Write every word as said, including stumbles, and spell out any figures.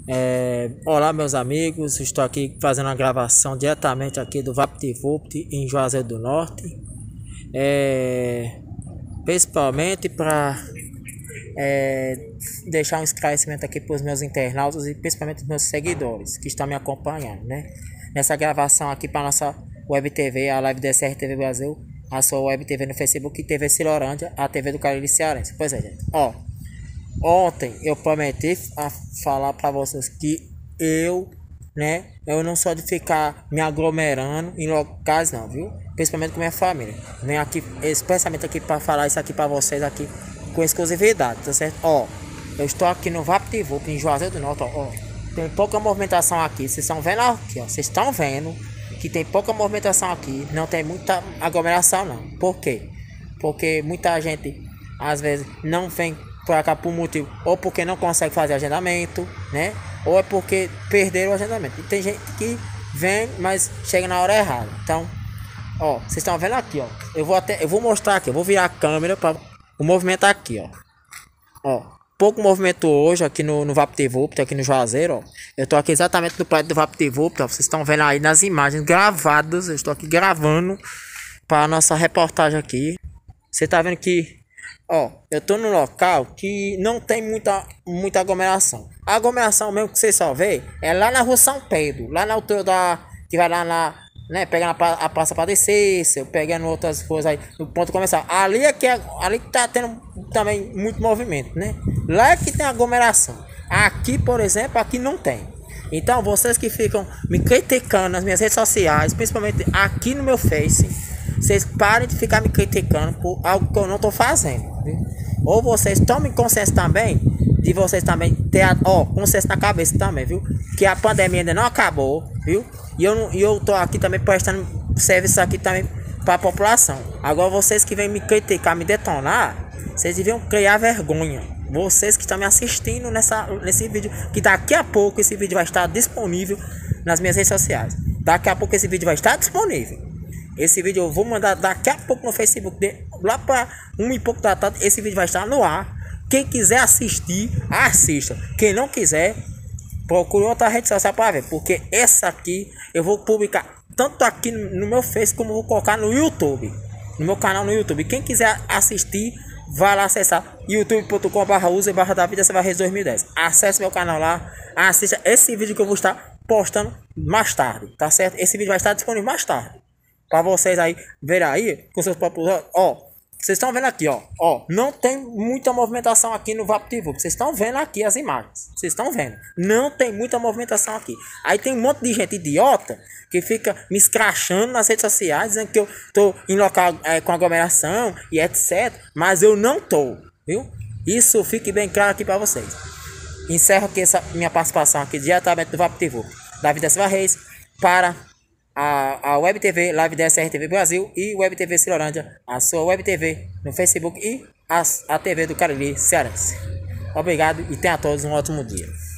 É, olá meus amigos, estou aqui fazendo uma gravação diretamente aqui do VaptVupt em Juazeiro do Norte, é, principalmente para é, deixar um esclarecimento aqui para os meus internautas e principalmente os meus seguidores que estão me acompanhando, né? Nessa gravação aqui para nossa Web T V, a Live D S R T V Brasil, a sua Web T V no Facebook e T V Silorândia, a T V do Cariri Cearense. Pois é, gente, ó. Ontem eu prometi a falar para vocês que eu, né, eu não sou de ficar me aglomerando em locais não, viu? Principalmente com minha família. Venho aqui especialmente aqui para falar isso aqui para vocês aqui com exclusividade, tá certo? Ó, eu estou aqui no VaptVupt em Juazeiro do Norte, ó, ó. Tem pouca movimentação aqui, vocês estão vendo aqui, ó. Vocês estão vendo que tem pouca movimentação aqui, não tem muita aglomeração não. Por quê? Porque muita gente às vezes não vem pra cá por motivo, ou porque não consegue fazer agendamento, né? Ou é porque perderam o agendamento. E tem gente que vem, mas chega na hora errada. Então, ó, vocês estão vendo aqui, ó. Eu vou até, eu vou mostrar aqui, eu vou virar a câmera para o movimento aqui, ó. Ó, pouco movimento hoje aqui no, no VaptVupt, aqui no Juazeiro, ó. Eu tô aqui exatamente no prédio do VaptVupt, ó. Vocês estão vendo aí nas imagens gravadas. Eu estou aqui gravando para nossa reportagem aqui. Você tá vendo que, ó, eu tô num local que não tem muita, muita aglomeração. A aglomeração mesmo que você só vê é lá na rua São Pedro, lá na altura da, que vai lá na, né, pegando a, a praça para descer, eu pegando outras coisas aí, no ponto começar. Ali é que é, ali que tá tendo também muito movimento, né? Lá é que tem aglomeração. Aqui, por exemplo, aqui não tem. Então, vocês que ficam me criticando nas minhas redes sociais, principalmente aqui no meu Face, vocês parem de ficar me criticando por algo que eu não tô fazendo, viu? Ou vocês tomem consciência também de vocês também ter, ó, consciência na cabeça também, viu? Que a pandemia ainda não acabou, viu? E eu, não, e eu tô aqui também prestando serviço aqui também para a população. Agora vocês que vêm me criticar, me detonar, vocês deviam criar vergonha. Vocês que estão me assistindo nessa, nesse vídeo, que daqui a pouco esse vídeo vai estar disponível nas minhas redes sociais. Daqui a pouco esse vídeo vai estar disponível. Esse vídeo eu vou mandar daqui a pouco no Facebook, de, lá para uma e pouco da tarde, esse vídeo vai estar no ar. Quem quiser assistir, assista. Quem não quiser, procure outra rede social para ver, porque essa aqui eu vou publicar tanto aqui no meu Face como vou colocar no YouTube, no meu canal no YouTube. Quem quiser assistir, vai lá acessar youtube ponto com barra user barra David dois mil e dez. Acesse meu canal lá, assista esse vídeo que eu vou estar postando mais tarde, tá certo? Esse vídeo vai estar disponível mais tarde para vocês aí verem aí com seus próprios olhos. Ó, vocês estão vendo aqui, ó, ó, não tem muita movimentação aqui no VaptVupt. Vocês estão vendo aqui as imagens. Vocês estão vendo? Não tem muita movimentação aqui. Aí tem um monte de gente idiota que fica me escrachando nas redes sociais, dizendo que eu tô em local é, com aglomeração e etcétera. Mas eu não tô, viu? Isso fique bem claro aqui para vocês. Encerro aqui essa minha participação aqui diretamente do VaptVupt, David Silva Reis, para a, a Web T V Live D S R T V Brasil e Web T V Silorândia, a sua Web T V no Facebook e a, a T V do Cariri Cearense. Obrigado e tenha a todos um ótimo dia.